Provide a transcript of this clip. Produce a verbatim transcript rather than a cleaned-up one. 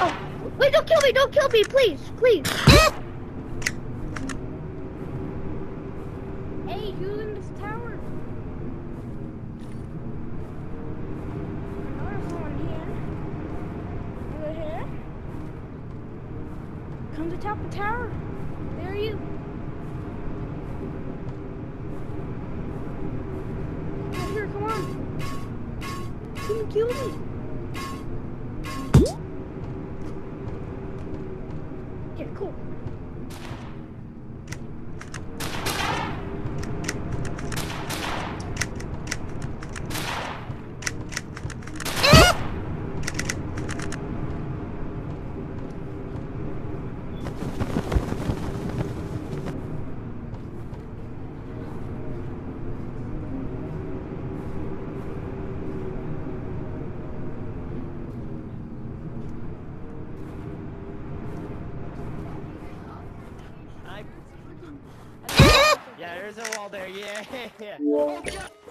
Wait, don't kill me, don't kill me, please, please. Hey, who's in this tower? I know there's someone here. Over here. Come to top of the tower. There are you. Come here, come on. Come kill me. Yeah, cool. Yeah, there's a wall there. Yeah.